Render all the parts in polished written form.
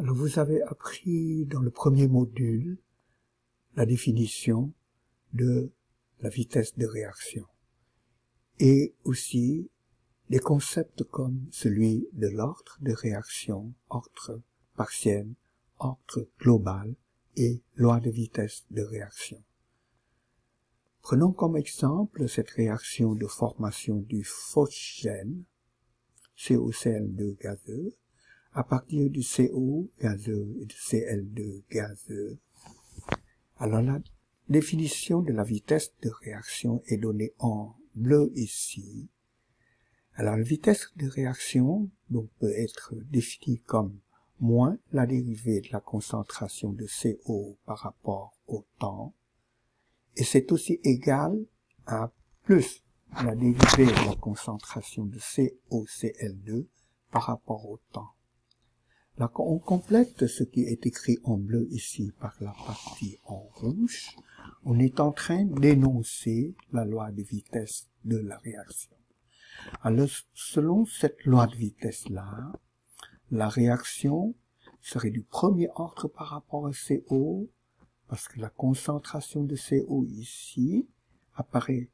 Alors vous avez appris dans le premier module la définition de la vitesse de réaction et aussi des concepts comme celui de l'ordre de réaction, ordre partiel, ordre global et loi de vitesse de réaction. Prenons comme exemple cette réaction de formation du phosgène, COCl2 gazeux, à partir du CO gazeux et du Cl2 gazeux. Alors la définition de la vitesse de réaction est donnée en bleu ici. Alors la vitesse de réaction donc, peut être définie comme moins la dérivée de la concentration de CO par rapport au temps, et c'est aussi égal à plus la dérivée de la concentration de COCl2 par rapport au temps. Là, on complète ce qui est écrit en bleu ici par la partie en rouge. On est en train d'énoncer la loi de vitesse de la réaction. Alors, selon cette loi de vitesse-là, la réaction serait du premier ordre par rapport à CO, parce que la concentration de CO ici apparaît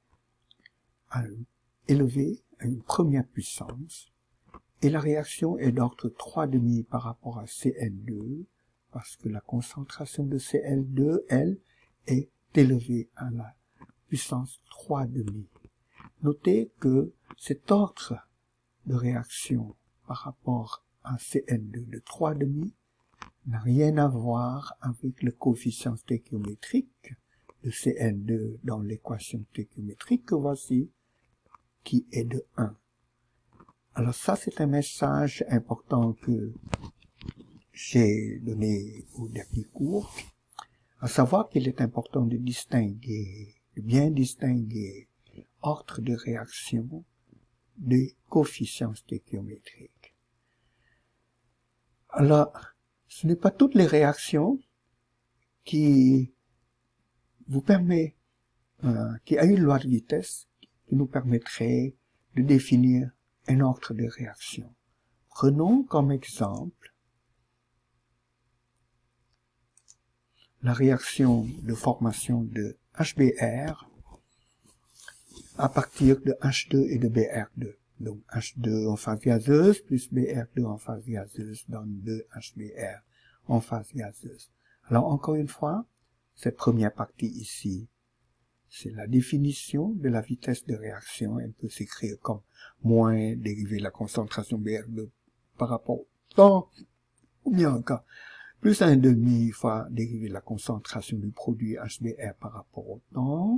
élevée à une première puissance, et la réaction est d'ordre 3,5 par rapport à Cl2, parce que la concentration de Cl2, elle, est élevée à la puissance 3,5. Notez que cet ordre de réaction par rapport à Cl2 de 3,5 n'a rien à voir avec le coefficient stéchiométrique de Cl2 dans l'équation stéchiométrique que voici, qui est de 1. Alors ça, c'est un message important que j'ai donné au dernier cours, à savoir qu'il est important de distinguer, de bien distinguer ordre de réaction des coefficients stéchiométriques. Alors, ce n'est pas toutes les réactions qui vous permet, qui a une loi de vitesse qui nous permettrait de définir un ordre de réaction. Prenons comme exemple la réaction de formation de HBr à partir de H2 et de Br2. Donc H2 en phase gazeuse plus Br2 en phase gazeuse donne 2HBr en phase gazeuse. Alors encore une fois, cette première partie ici, c'est la définition de la vitesse de réaction. Elle peut s'écrire comme moins dérivée de la concentration Br2 par rapport au temps, ou bien encore plus 1,5 fois dérivée de la concentration du produit HBr par rapport au temps.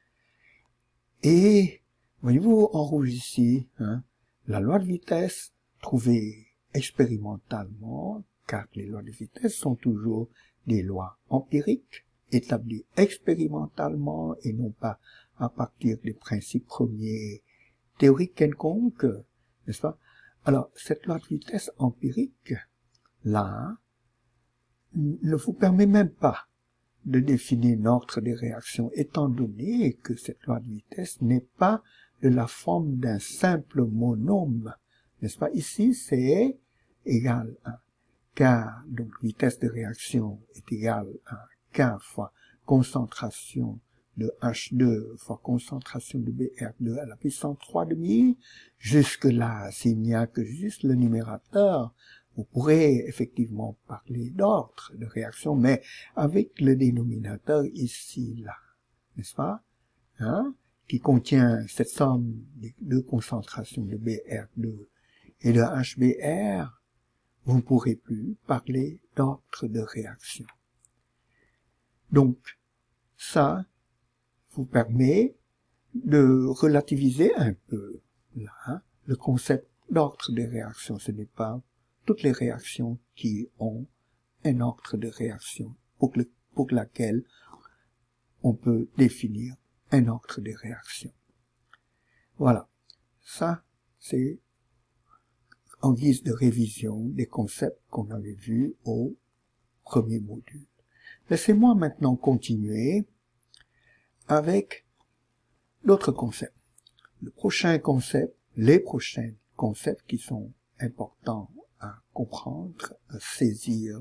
Et voyez-vous en rouge ici, la loi de vitesse trouvée expérimentalement, car les lois de vitesse sont toujours des lois empiriques, établies expérimentalement et non pas à partir des principes premiers théoriques quelconques, n'est-ce pas? Alors, cette loi de vitesse empirique, là, ne vous permet même pas de définir un ordre des réactions, étant donné que cette loi de vitesse n'est pas de la forme d'un simple monôme, n'est-ce pas? Ici, c'est égal à K, donc vitesse de réaction est égale à K fois concentration de H2 fois concentration de Br2 à la puissance 3,5. Jusque-là, s'il n'y a que juste le numérateur, vous pourrez effectivement parler d'ordre de réaction, mais avec le dénominateur ici, là, n'est-ce pas, qui contient cette somme des deux concentrations de Br2 et de HBr, vous ne pourrez plus parler d'ordre de réaction. Donc, ça vous permet de relativiser un peu, là, le concept d'ordre de réaction. Ce n'est pas toutes les réactions qui ont un ordre de réaction pour laquelle on peut définir un ordre de réaction. Voilà. Ça, c'est en guise de révision des concepts qu'on avait vus au premier module. Laissez-moi maintenant continuer avec d'autres concepts. Le prochain concept, les prochains concepts qui sont importants à comprendre, saisir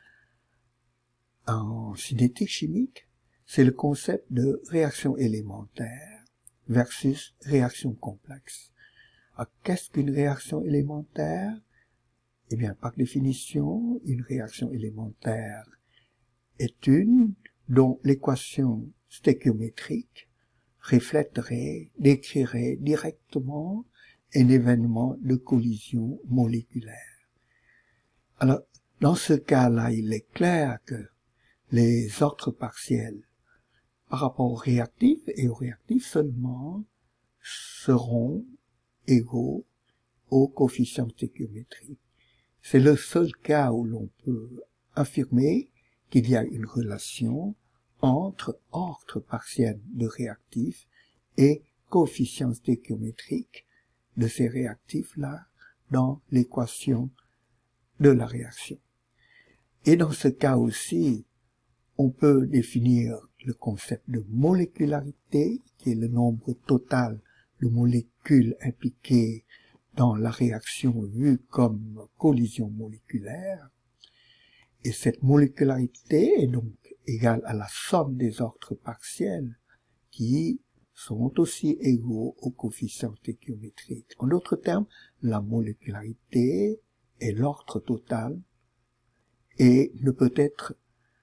en cinétique chimique, c'est le concept de réaction élémentaire versus réaction complexe. Alors, qu'est-ce qu'une réaction élémentaire? Eh bien, par définition, une réaction élémentaire est une dont l'équation stéchiométrique décrirait directement un événement de collision moléculaire. Alors, dans ce cas-là, il est clair que les ordres partiels par rapport aux réactifs et aux réactifs seulement seront égaux au coefficient stéchiométrique. C'est le seul cas où l'on peut affirmer qu'il y a une relation entre ordre partiel de réactifs et coefficient stéchiométrique de ces réactifs-là dans l'équation de la réaction. Et dans ce cas aussi, on peut définir le concept de molécularité, qui est le nombre total de molécules impliquées dans la réaction vue comme collision moléculaire. Et cette molécularité est donc égale à la somme des ordres partiels qui sont aussi égaux au coefficient stéchiométrique. En d'autres termes, la molécularité est l'ordre total et ne peut être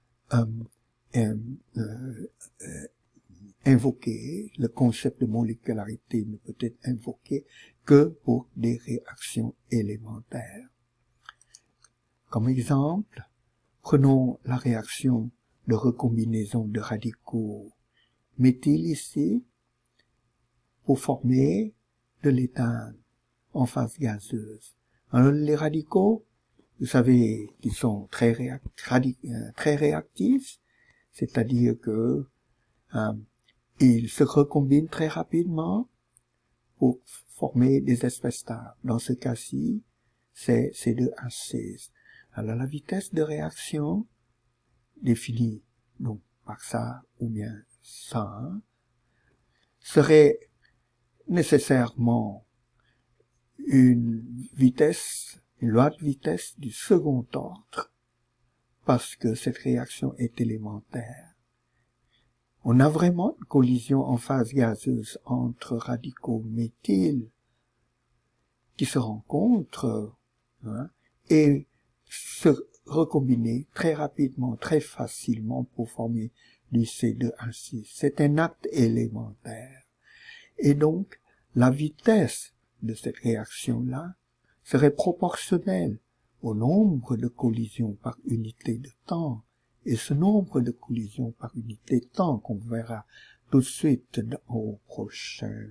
invoqué, le concept de molécularité ne peut être invoqué que pour des réactions élémentaires. Comme exemple, prenons la réaction de recombinaison de radicaux méthyl ici pour former de l'éthane en phase gazeuse. Alors les radicaux, vous savez qu'ils sont très réactifs, c'est-à-dire que ils se recombinent très rapidement pour former des espèces stables. Dans ce cas-ci, c'est C2H6. Alors la vitesse de réaction définie donc par ça ou bien ça serait nécessairement une loi de vitesse du second ordre parce que cette réaction est élémentaire. On a vraiment une collision en phase gazeuse entre radicaux méthyl qui se rencontrent et se recombiner très rapidement, très facilement pour former du C2H6. C'est un acte élémentaire. Et donc, la vitesse de cette réaction-là serait proportionnelle au nombre de collisions par unité de temps. Et ce nombre de collisions par unité de temps qu'on verra tout de suite au prochain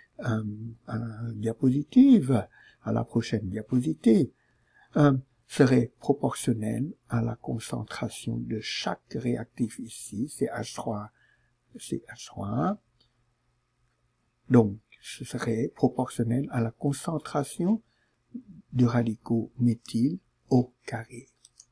diapositive, à la prochaine diapositive, serait proportionnel à la concentration de chaque réactif ici, c'est H3, c'est H3. Donc, ce serait proportionnel à la concentration du radicaux méthyl au carré.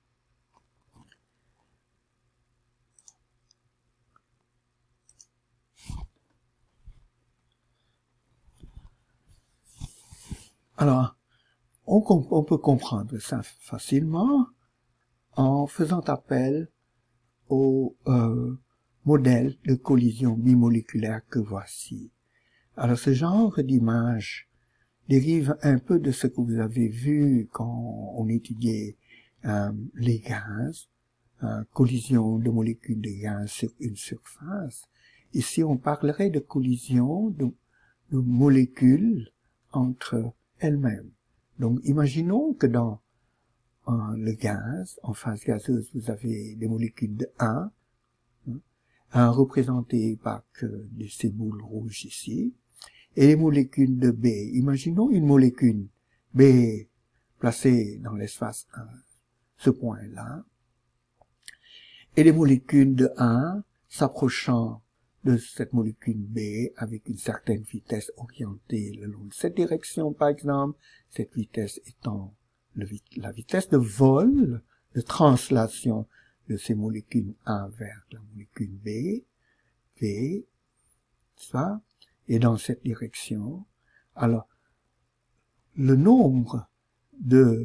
Alors, on peut comprendre ça facilement en faisant appel au modèle de collision bimoléculaire que voici. Alors, ce genre d'image dérive un peu de ce que vous avez vu quand on étudiait les gaz, collision de molécules de gaz sur une surface. Ici, on parlerait de collision de molécules entre elles-mêmes. Donc, imaginons que dans le gaz, en phase gazeuse, vous avez des molécules de 1 représentées par ces boules rouges ici, et les molécules de B. Imaginons une molécule B placée dans l'espace 1, ce point-là, et les molécules de 1 s'approchant de cette molécule B avec une certaine vitesse orientée le long de cette direction, par exemple, cette vitesse étant la vitesse de vol, de translation de ces molécules A vers la molécule B, V, ça, et dans cette direction. Alors, le nombre de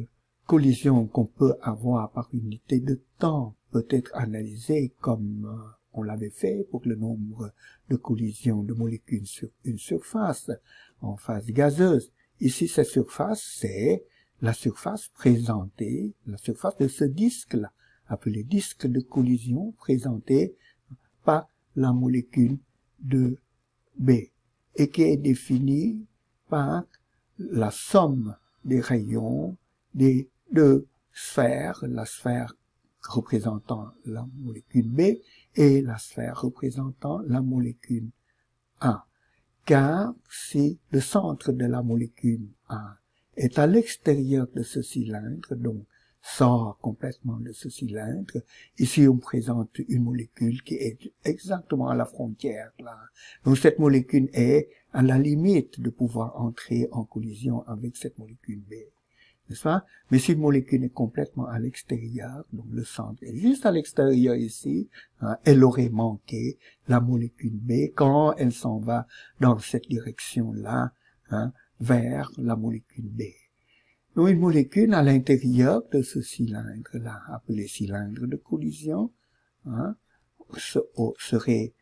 collision qu'on peut avoir par unité de temps peut être analysée comme on l'avait fait pour le nombre de collisions de molécules sur une surface en phase gazeuse. Ici, cette surface, c'est la surface présentée, la surface de ce disque-là, appelé disque de collision, présenté par la molécule de B, et qui est définie par la somme des rayons des deux sphères, la sphère représentant la molécule B et la sphère représentant la molécule A. Car si le centre de la molécule A est à l'extérieur de ce cylindre, donc sort complètement de ce cylindre, ici on présente une molécule qui est exactement à la frontière là. Donc cette molécule est à la limite de pouvoir entrer en collision avec cette molécule B. N'est-ce pas? Mais si une molécule est complètement à l'extérieur, donc le centre est juste à l'extérieur ici, hein, elle aurait manqué la molécule B quand elle s'en va dans cette direction-là, hein, vers la molécule B. Donc une molécule à l'intérieur de ce cylindre-là, appelé cylindre de collision, hein, serait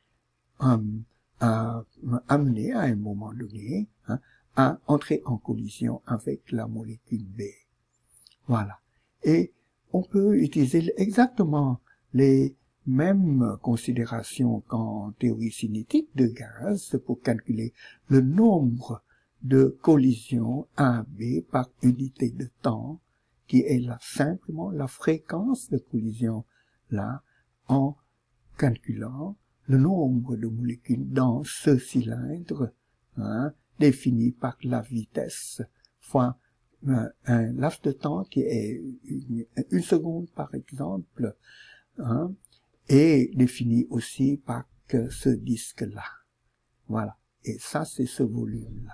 amené à un moment donné, hein, à entrer en collision avec la molécule B. Voilà. Et on peut utiliser exactement les mêmes considérations qu'en théorie cinétique de gaz pour calculer le nombre de collisions AB par unité de temps, qui est là simplement la fréquence de collision là, en calculant le nombre de molécules dans ce cylindre, hein, défini par la vitesse fois un laps de temps qui est une seconde par exemple, hein, et défini aussi par ce disque-là. Voilà. Et ça, c'est ce volume-là.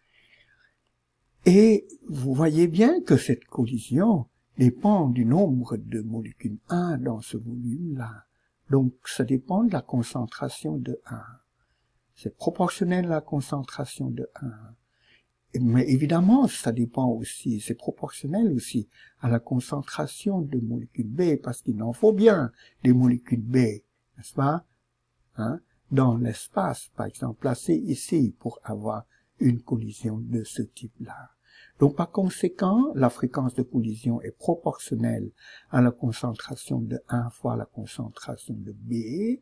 Et vous voyez bien que cette collision dépend du nombre de molécules A dans ce volume-là. Donc, ça dépend de la concentration de A. C'est proportionnel à la concentration de A. Mais évidemment, ça dépend aussi, c'est proportionnel aussi à la concentration de molécules B, parce qu'il en faut bien des molécules B, n'est-ce pas, hein, dans l'espace, par exemple, placées ici pour avoir une collision de ce type-là. Donc, par conséquent, la fréquence de collision est proportionnelle à la concentration de 1 fois la concentration de B,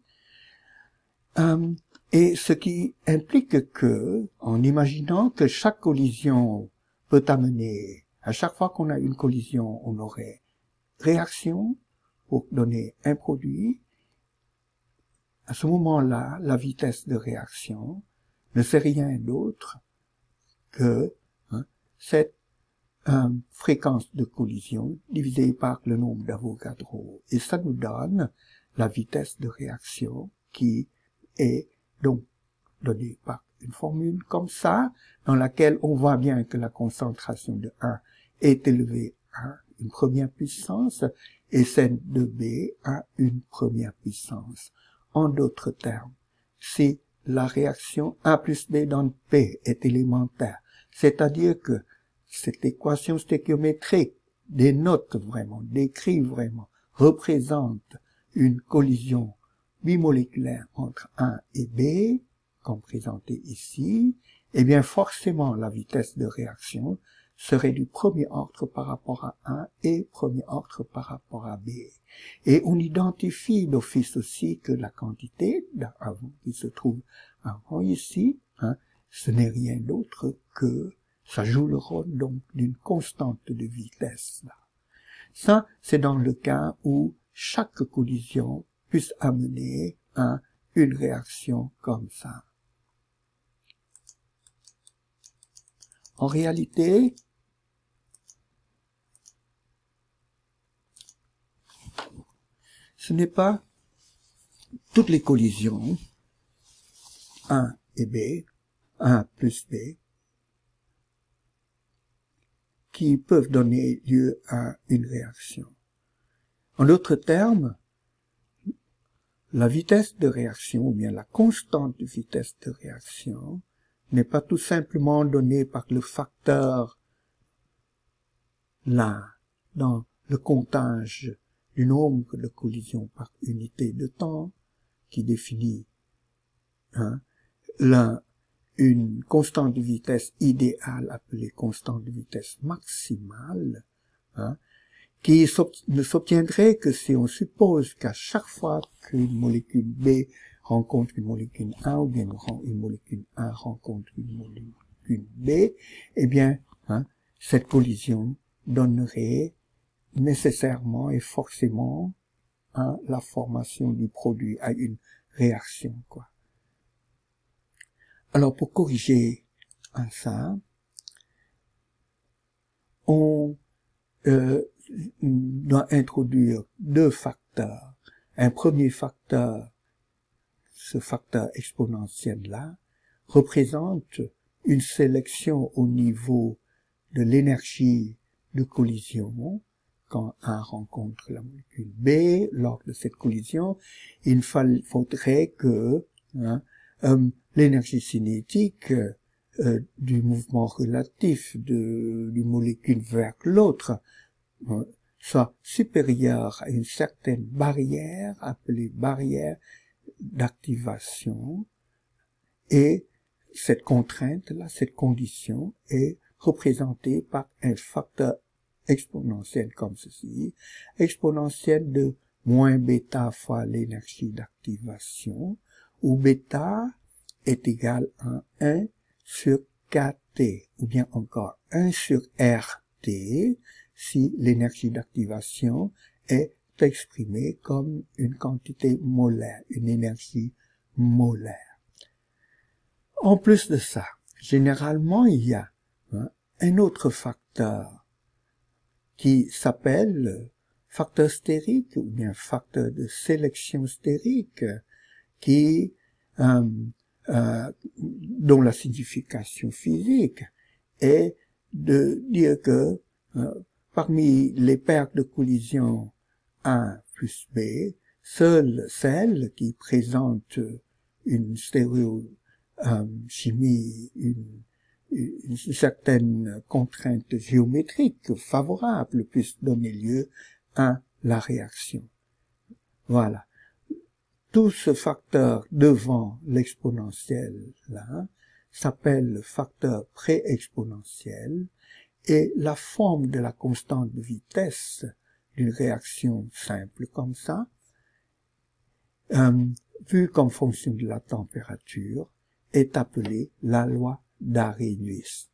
et ce qui implique que, en imaginant que chaque collision peut amener, à chaque fois qu'on a une collision, on aurait réaction pour donner un produit, à ce moment-là, la vitesse de réaction ne c'est rien d'autre que cette fréquence de collision divisée par le nombre d'Avogadro. Et ça nous donne la vitesse de réaction qui est donc donnée par une formule comme ça, dans laquelle on voit bien que la concentration de 1 est élevée à une première puissance et celle de B à une première puissance. En d'autres termes, si la réaction A plus B dans P est élémentaire, c'est-à-dire que cette équation stéchiométrique dénote vraiment, décrit vraiment, représente une collision bimoléculaire entre A et B, comme présenté ici, eh bien forcément la vitesse de réaction serait du premier ordre par rapport à A et premier ordre par rapport à B. Et on identifie d'office aussi que la quantité d'avant qui se trouve avant ici, ce n'est rien d'autre que ça joue le rôle donc d'une constante de vitesse. Là. Ça, c'est dans le cas où chaque collision puisse amener à une réaction comme ça. En réalité, ce n'est pas toutes les collisions, A et B, A plus B, qui peuvent donner lieu à une réaction. En d'autres termes, la vitesse de réaction, ou bien la constante de vitesse de réaction, n'est pas tout simplement donnée par le facteur là, dans le comptage du nombre de collisions par unité de temps, qui définit une constante de vitesse idéale appelée constante de vitesse maximale, qui ne s'obtiendrait que si on suppose qu'à chaque fois qu'une molécule B rencontre une molécule A, ou bien une molécule A rencontre une molécule B, eh bien, cette collision donnerait nécessairement et forcément la formation du produit, à une réaction, quoi. Alors, pour corriger ça, on doit introduire deux facteurs. Un premier facteur, ce facteur exponentiel-là, représente une sélection au niveau de l'énergie de collision. Quand A rencontre la molécule B, lors de cette collision, il faudrait que l'énergie cinétique du mouvement relatif d'une molécule vers l'autre soit supérieure à une certaine barrière, appelée barrière d'activation, et cette contrainte-là, cette condition, est représentée par un facteur exponentiel comme ceci, exponentielle de moins bêta fois l'énergie d'activation, où bêta est égal à 1 sur kT, ou bien encore 1 sur RT, si l'énergie d'activation est exprimée comme une quantité molaire, une énergie molaire. En plus de ça, généralement, il y a un autre facteur qui s'appelle facteur stérique, ou bien facteur de sélection stérique, qui dont la signification physique est de dire que parmi les paires de collision A plus B, seule celle qui présente une stéréochimie, une certaine contrainte géométrique favorable puisse donner lieu à la réaction. Voilà. Tout ce facteur devant l'exponentiel là s'appelle le facteur pré-exponentiel, et la forme de la constante de vitesse d'une réaction simple comme ça, vue comme fonction de la température, est appelée la loi d'Arrhenius.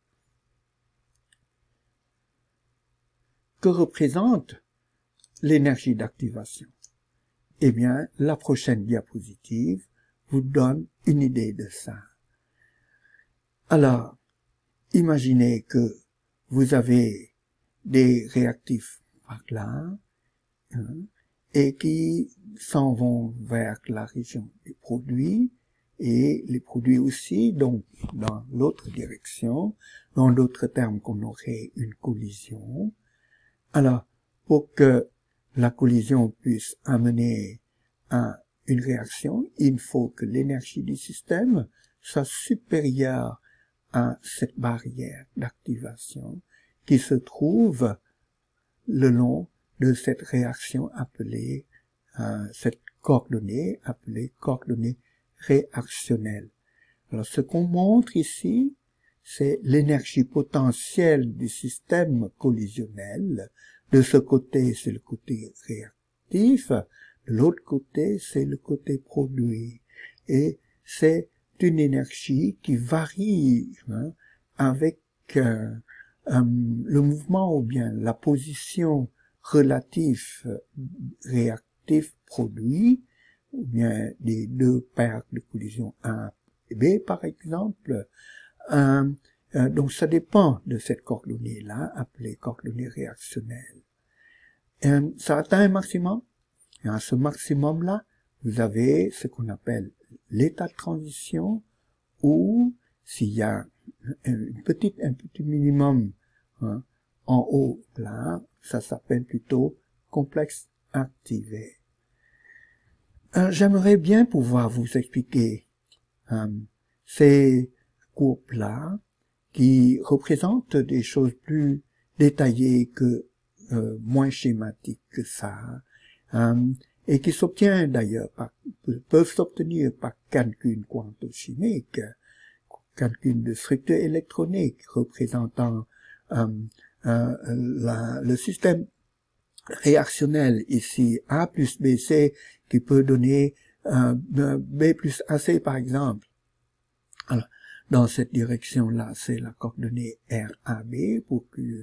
Que représente l'énergie d'activation? Eh bien, la prochaine diapositive vous donne une idée de ça. Alors, imaginez que vous avez des réactifs par là, et qui s'en vont vers la région des produits, et les produits aussi, donc dans l'autre direction, dans d'autres termes qu'on aurait une collision. Alors, pour que la collision puisse amener à une réaction, il faut que l'énergie du système soit supérieure à cette barrière d'activation qui se trouve le long de cette réaction appelée, cette coordonnée appelée coordonnée réactionnelle. Alors, ce qu'on montre ici, c'est l'énergie potentielle du système collisionnel. De ce côté, c'est le côté réactif. De l'autre côté, c'est le côté produit. Et c'est une énergie qui varie avec le mouvement ou bien la position relative réactif produit, ou bien les deux paires de collision A et B par exemple. Donc ça dépend de cette coordonnée-là, appelée coordonnée réactionnelle. Ça atteint un maximum, et à ce maximum-là, vous avez ce qu'on appelle l'état de transition, ou s'il y a un petit minimum en haut là, ça s'appelle plutôt complexe activé. J'aimerais bien pouvoir vous expliquer ces courbes-là qui représentent des choses plus détaillées que moins schématique que ça, et qui s'obtient d'ailleurs peuvent s'obtenir par calcul quantochimique, calcul de structure électronique représentant le système réactionnel ici A plus BC qui peut donner B plus AC par exemple. Alors, dans cette direction-là, c'est la coordonnée RAB pour que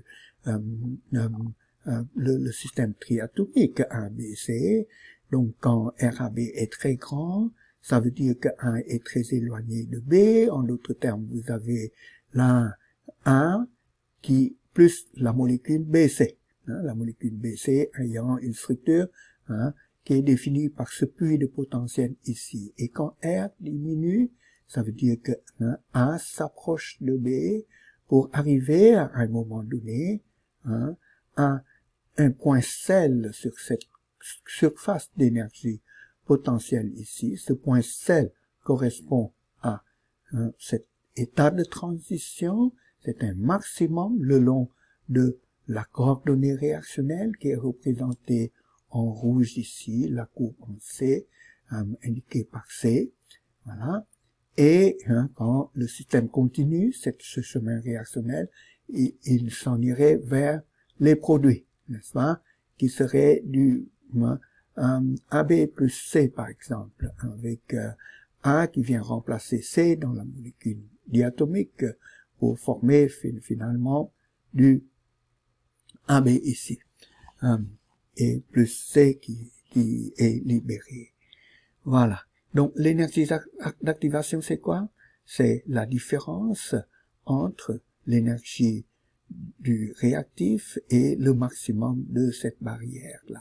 le système triatomique ABC. Donc, quand RAB est très grand, ça veut dire que A est très éloigné de B. En d'autres termes, vous avez là A qui plus la molécule BC. La molécule BC ayant une structure qui est définie par ce puits de potentiel ici. Et quand R diminue, ça veut dire que A s'approche de B pour arriver à un moment donné à un point sel sur cette surface d'énergie potentielle ici. Ce point sel correspond à cet état de transition. C'est un maximum le long de la coordonnée réactionnelle qui est représentée en rouge ici, la courbe en C, indiquée par C. Voilà. Et quand le système continue ce chemin réactionnel, il s'en irait vers les produits, n'est-ce pas, qui seraient du AB plus C par exemple, avec A qui vient remplacer C dans la molécule diatomique pour former finalement du AB ici, et plus C qui est libéré. Voilà. Donc, l'énergie d'activation, c'est quoi? C'est la différence entre l'énergie du réactif et le maximum de cette barrière-là.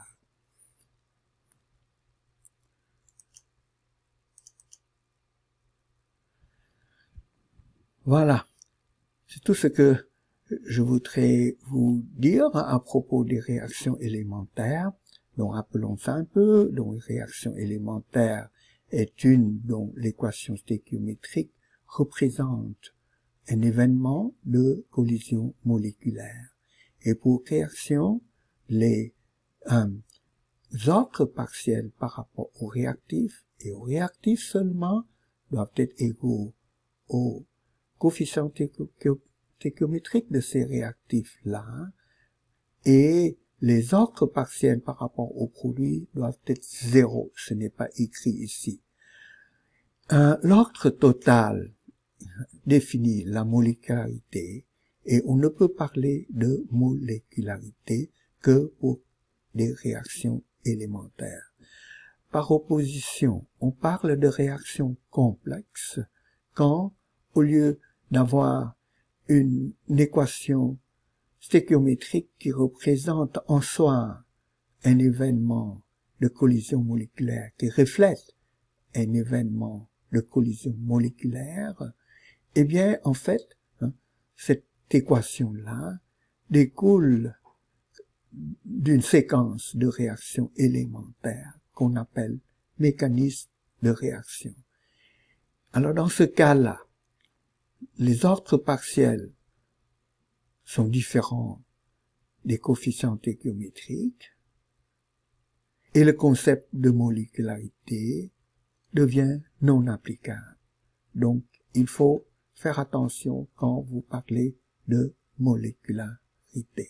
Voilà. C'est tout ce que je voudrais vous dire à propos des réactions élémentaires. Donc, rappelons ça un peu. Donc, réaction élémentaire est une dont l'équation stéchiométrique représente un événement de collision moléculaire. Et pour réaction, les ordres partiels par rapport aux réactifs et aux réactifs seulement doivent être égaux au coefficient stéchiométrique de ces réactifs-là, et les ordres partiels par rapport aux produits doivent être zéro. Ce n'est pas écrit ici. L'ordre total définit la molécularité, et on ne peut parler de molécularité que pour des réactions élémentaires. Par opposition, on parle de réactions complexes quand, au lieu d'avoir une équation stéchiométrique qui représente en soi un événement de collision moléculaire, qui reflète un événement de collision moléculaire, eh bien, en fait, cette équation-là découle d'une séquence de réactions élémentaires qu'on appelle mécanisme de réaction. Alors, dans ce cas-là, les ordres partiels sont différents des coefficients stéchiométriques et le concept de molécularité devient non applicable. Donc, il faut faire attention quand vous parlez de molécularité.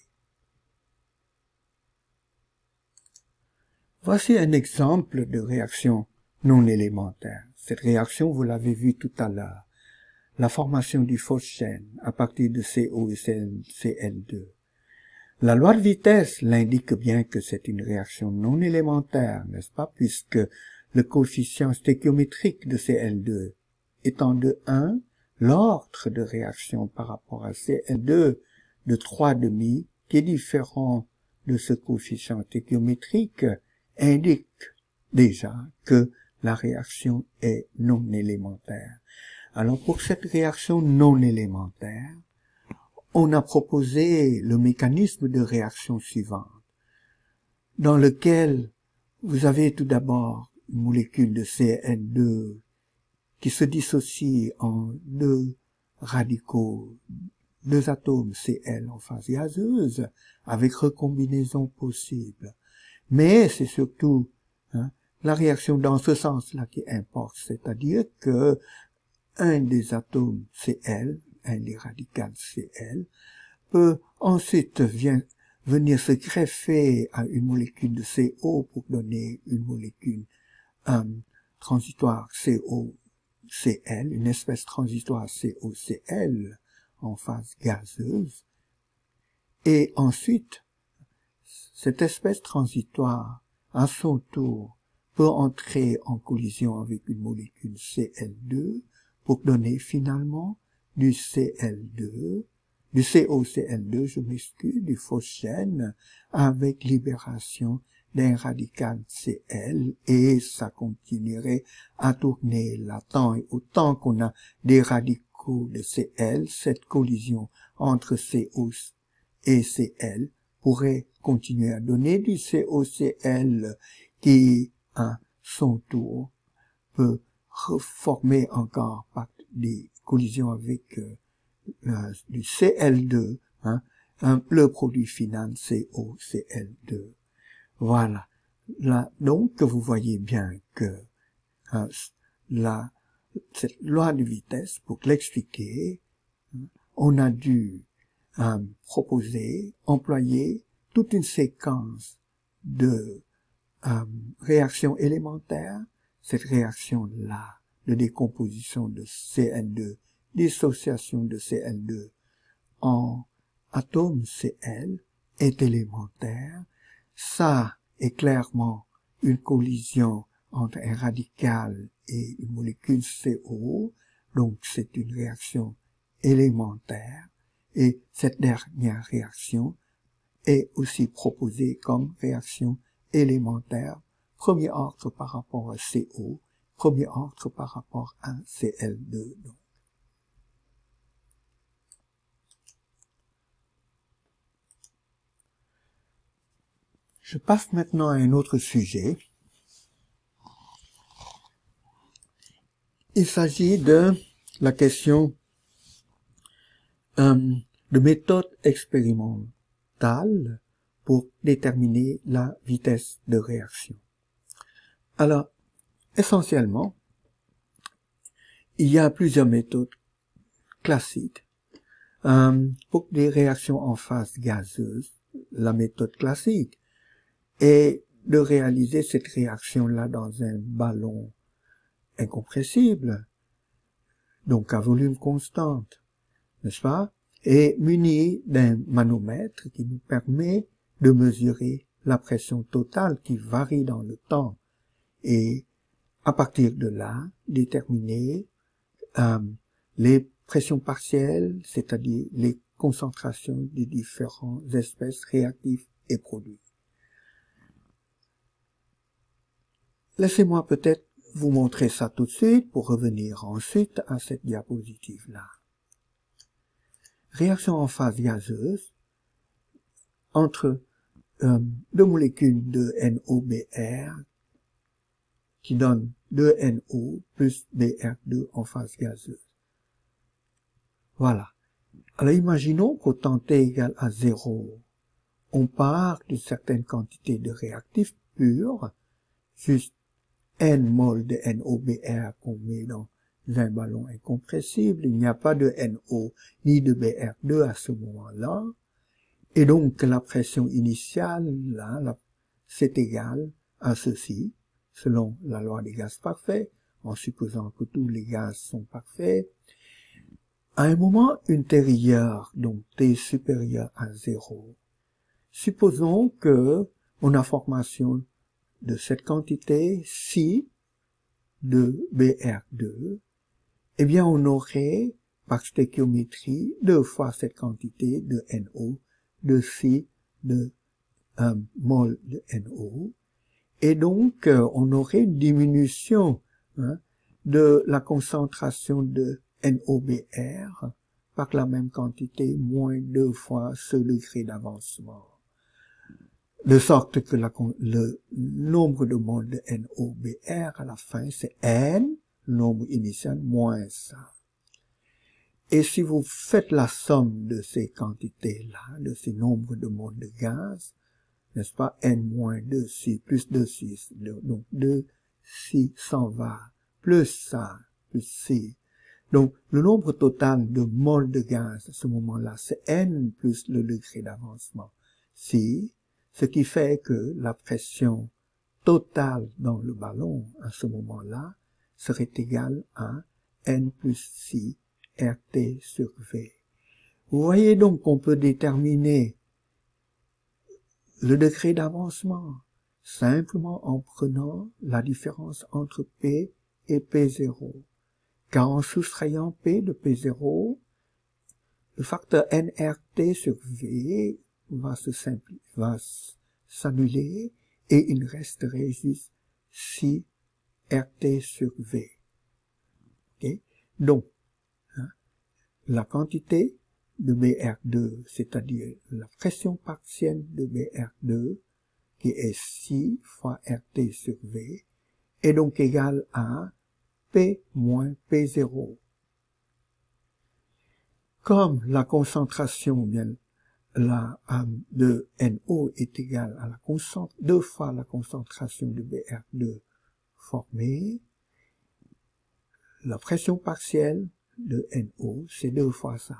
Voici un exemple de réaction non élémentaire. Cette réaction, vous l'avez vu tout à l'heure. La formation du phosgène à partir de CO et Cl2. La loi de vitesse l'indique bien que c'est une réaction non élémentaire, n'est-ce pas, puisque le coefficient stéchiométrique de Cl2 étant de 1, l'ordre de réaction par rapport à Cl2 de 3,5, qui est différent de ce coefficient stéchiométrique, indique déjà que la réaction est non élémentaire. Alors pour cette réaction non élémentaire, on a proposé le mécanisme de réaction suivante, dans lequel vous avez tout d'abord une molécule de Cl2 qui se dissocie en deux radicaux deux atomes Cl en phase gazeuse, avec recombinaison possible. Mais c'est surtout la réaction dans ce sens-là qui importe, c'est-à-dire que un des atomes Cl, un des radicales Cl, peut ensuite venir se greffer à une molécule de CO pour donner une molécule transitoire COCl, une espèce transitoire COCl en phase gazeuse. Et ensuite, cette espèce transitoire, à son tour, peut entrer en collision avec une molécule Cl2 pour donner finalement du Cl2, du COCl2, je m'excuse, du phosgène, avec libération d'un radical Cl, et ça continuerait à tourner là-temps. Et autant qu'on a des radicaux de Cl, cette collision entre CO et Cl pourrait continuer à donner du COCl qui, à son tour, peut reformer encore par des collisions avec du Cl2, le produit final COCl2. Voilà. Là, donc, vous voyez bien que cette loi de vitesse, pour l'expliquer, on a dû employer toute une séquence de réactions élémentaires. Cette réaction-là, de décomposition de Cl2, dissociation de Cl2 en atomes Cl, est élémentaire. Ça est clairement une collision entre un radical et une molécule CO, donc c'est une réaction élémentaire, et cette dernière réaction est aussi proposée comme réaction élémentaire, premier ordre par rapport à CO, premier ordre par rapport à Cl2. Donc. Je passe maintenant à un autre sujet. Il s'agit de la question de méthode expérimentale pour déterminer la vitesse de réaction. Alors, essentiellement, il y a plusieurs méthodes classiques. Pour des réactions en phase gazeuse, la méthode classique est de réaliser cette réaction-là dans un ballon incompressible, donc à volume constant, n'est-ce pas, et muni d'un manomètre qui nous permet de mesurer la pression totale qui varie dans le temps et à partir de là déterminer les pressions partielles, c'est-à-dire les concentrations des différentes espèces réactifs et produits. Laissez-moi peut-être vous montrer ça tout de suite pour revenir ensuite à cette diapositive-là. Réaction en phase gazeuse entre deux molécules de NOBr qui donnent 2NO plus Br2 en phase gazeuse. Voilà. Alors imaginons qu'au temps T égale à 0, on part d'une certaine quantité de réactifs purs, juste N mol de NOBr qu'on met dans un ballon incompressible. Il n'y a pas de NO ni de Br2 à ce moment-là. Et donc la pression initiale, là, c'est égal à ceci, selon la loi des gaz parfaits, en supposant que tous les gaz sont parfaits. À un moment ultérieur, donc T supérieur à 0, supposons que on a formation de cette quantité ci de Br2, eh bien on aurait, par stéchiométrie, 2 fois cette quantité de NO, de ci de mol de NO, et donc on aurait une diminution de la concentration de NOBr par la même quantité, moins 2 fois ce degré d'avancement. De sorte que le nombre de moles de NOBr à la fin, c'est N, le nombre initial, moins ça. Et si vous faites la somme de ces quantités-là, de ces nombres de moles de gaz, n'est-ce pas, n-2ci plus 2ci, donc 2ci s'en va, plus ça, plus c. Donc, le nombre total de moles de gaz à ce moment-là, c'est n plus le degré d'avancement c, ce qui fait que la pression totale dans le ballon à ce moment-là serait égale à n plus c RT sur V. Vous voyez donc qu'on peut déterminer le degré d'avancement simplement en prenant la différence entre P et P0. Car en soustrayant P de P0, le facteur nRT sur V va s'annuler et il resterait juste si RT sur V. Okay? Donc, la quantité de BR2, c'est-à-dire la pression partielle de BR2, qui est si fois RT sur V, est donc égale à P moins P0. Comme la concentration de NO est égale à deux fois la concentration de BR2 formée, la pression partielle de NO, c'est deux fois ça.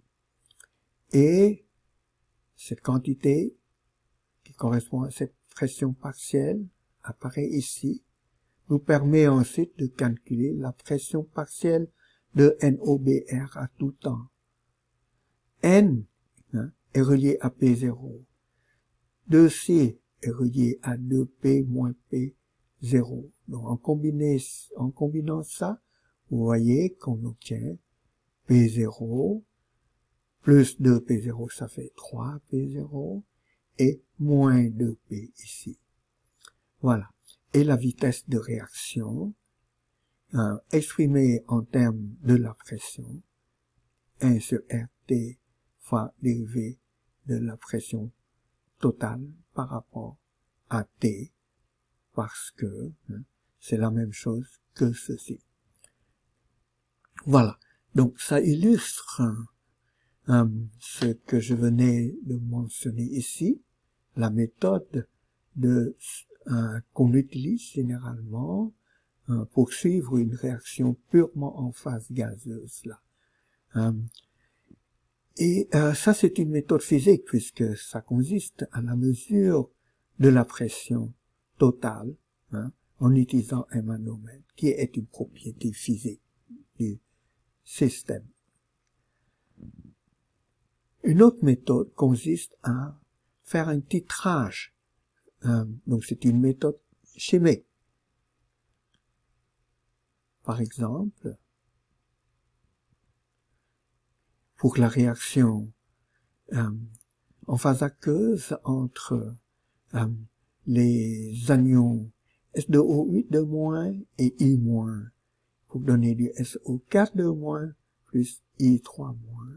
Et cette quantité qui correspond à cette pression partielle apparaît ici, nous permet ensuite de calculer la pression partielle de NOBR à tout temps. N est relié à P0. 2C est relié à 2P moins P0. Donc en combinant ça, vous voyez qu'on obtient P0 plus 2P0, ça fait 3P0 et moins 2P ici. Voilà. Et la vitesse de réaction, exprimée en termes de la pression, 1 sur RT fois dérivée de la pression totale par rapport à T, parce que c'est la même chose que ceci. Voilà. Donc ça illustre ce que je venais de mentionner ici, la méthode qu'on utilise généralement pour suivre une réaction purement en phase gazeuse là. Ça c'est une méthode physique puisque ça consiste à la mesure de la pression totale en utilisant un manomètre qui est une propriété physique du système. Une autre méthode consiste à faire un titrage. Donc c'est une méthode chimique. Par exemple, pour la réaction en phase aqueuse entre les anions S2O8 et I-, pour donner du SO4 plus I3-,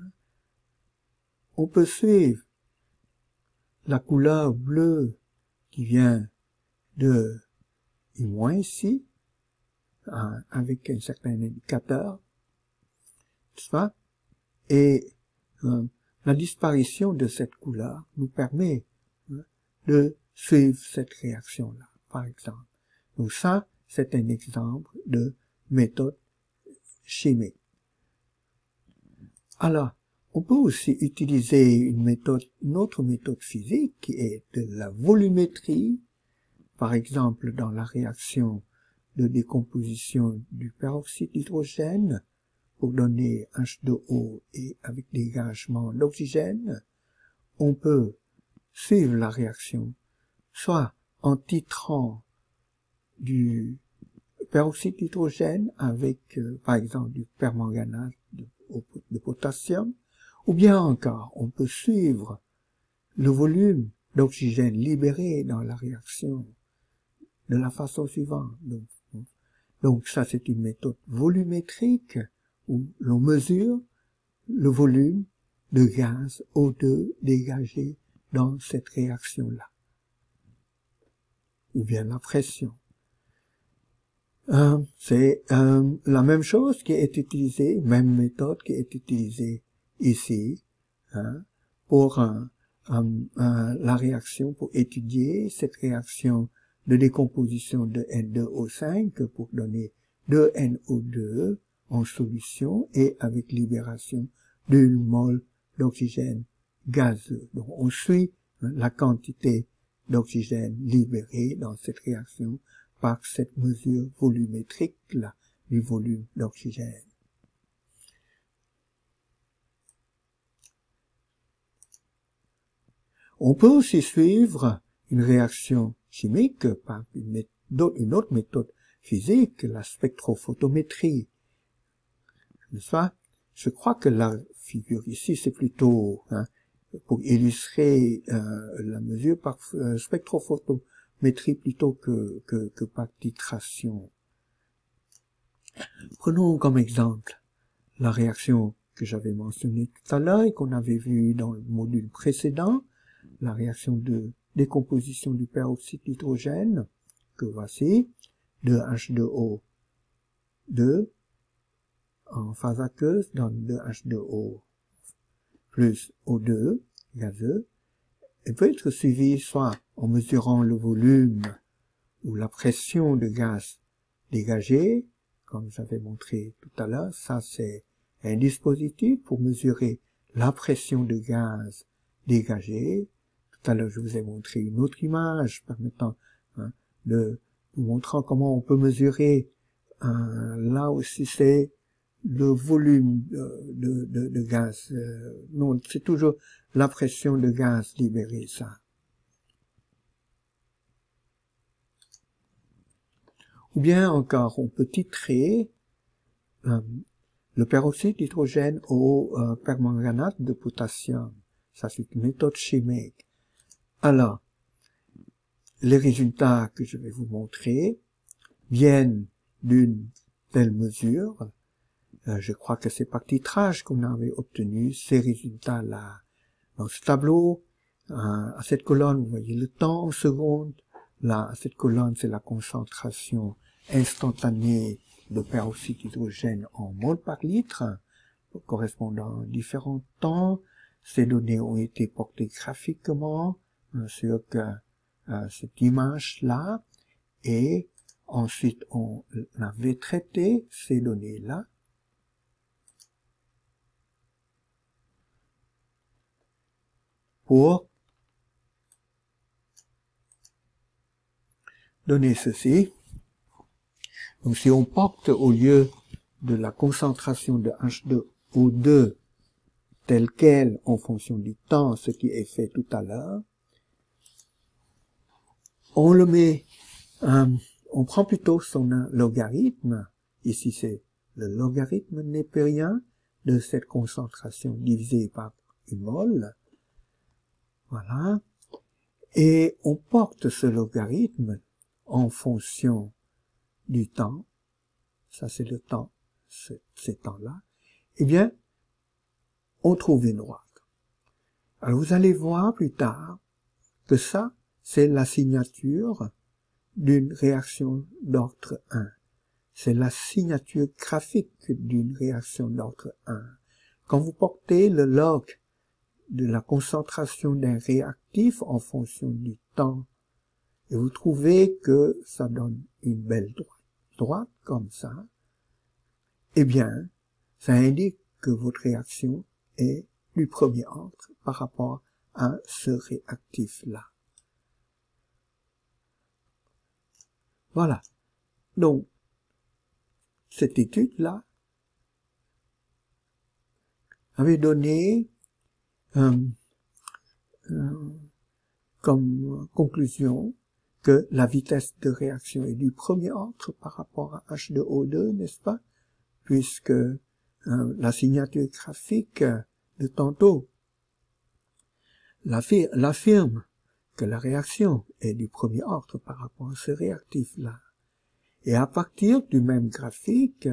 on peut suivre la couleur bleue qui vient de I- ici, avec un certain indicateur, n'est-ce pas? Et la disparition de cette couleur nous permet de suivre cette réaction-là, par exemple. Donc ça, c'est un exemple de méthode chimique. Alors, on peut aussi utiliser une autre méthode physique qui est de la volumétrie, par exemple dans la réaction de décomposition du peroxyde d'hydrogène pour donner H2O et avec dégagement d'oxygène. On peut suivre la réaction soit en titrant du peroxyde d'hydrogène avec, par exemple, du permanganate de potassium, ou bien encore, on peut suivre le volume d'oxygène libéré dans la réaction de la façon suivante. Donc ça, c'est une méthode volumétrique où l'on mesure le volume de gaz O2 dégagé dans cette réaction-là, ou bien la pression. C'est la même chose qui est utilisée, même méthode qui est utilisée ici, hein, pour la réaction, pour étudier cette réaction de décomposition de N2O5 pour donner 2NO2 en solution et avec libération d'une mole d'oxygène gazeux. Donc on suit la quantité d'oxygène libérée dans cette réaction par cette mesure volumétrique là, du volume d'oxygène. On peut aussi suivre une réaction chimique par une autre méthode physique, la spectrophotométrie. N'est-ce pas? Je crois que la figure ici, c'est plutôt pour illustrer la mesure par spectrophotométrie plutôt que par titration. Prenons comme exemple la réaction que j'avais mentionnée tout à l'heure et qu'on avait vue dans le module précédent, la réaction de décomposition du peroxyde d'hydrogène, que voici, de H2O2 en phase aqueuse donne 2H2O plus O2 gazeux, et peut être suivi soit en mesurant le volume ou la pression de gaz dégagé, comme j'avais montré tout à l'heure. Ça c'est un dispositif pour mesurer la pression de gaz dégagée. Tout à l'heure je vous ai montré une autre image permettant de vous montrant comment on peut mesurer. Là aussi c'est le volume de gaz. Non, c'est toujours la pression de gaz libérée, ça. Ou bien encore, on peut titrer le peroxyde d'hydrogène au permanganate de potassium. Ça, c'est une méthode chimique. Alors, les résultats que je vais vous montrer viennent d'une telle mesure. Je crois que c'est par titrage qu'on avait obtenu ces résultats-là. Dans ce tableau, à cette colonne, vous voyez le temps en secondes. Là, à cette colonne, c'est la concentration instantanée de peroxyde d'hydrogène en mol par litre, correspondant à différents temps. Ces données ont été portées graphiquement sur cette image-là, et ensuite on avait traité ces données-là pour donner ceci. Donc si on porte au lieu de la concentration de H2O2 telle qu'elle en fonction du temps, ce qui est fait tout à l'heure, on le met, on prend plutôt son logarithme. Ici c'est le logarithme népérien de cette concentration divisée par une mole. Voilà. Et on porte ce logarithme en fonction du temps. Ça c'est le temps, ces temps-là. Eh bien, on trouve une droite. Alors vous allez voir plus tard que ça, c'est la signature d'une réaction d'ordre 1. C'est la signature graphique d'une réaction d'ordre 1. Quand vous portez le log de la concentration d'un réactif en fonction du temps, et vous trouvez que ça donne une belle droite comme ça, eh bien, ça indique que votre réaction est du premier ordre par rapport à ce réactif-là. Voilà. Donc, cette étude-là avait donné comme conclusion que la vitesse de réaction est du premier ordre par rapport à H2O2, n'est-ce pas? Puisque la signature graphique de tantôt l'affirme que la réaction est du premier ordre par rapport à ce réactif-là. Et à partir du même graphique,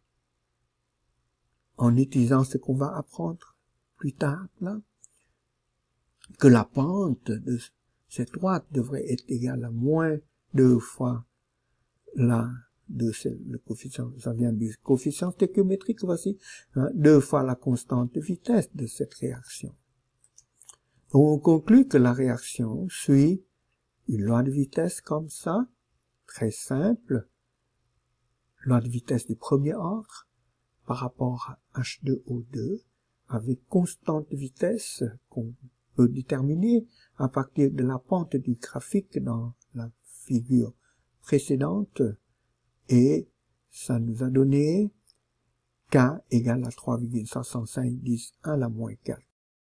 en utilisant ce qu'on va apprendre plus tard, là, que la pente de cette droite devrait être égale à moins 2 fois la le coefficient, ça vient du coefficient stéchiométrique, voici, hein, 2 fois la constante de vitesse de cette réaction. On conclut que la réaction suit une loi de vitesse comme ça, très simple, loi de vitesse du premier ordre par rapport à H2O2, avec constante de vitesse qu'on peut déterminer à partir de la pente du graphique dans la figure précédente, et ça nous a donné K égale à 3,65 10 à la moins 4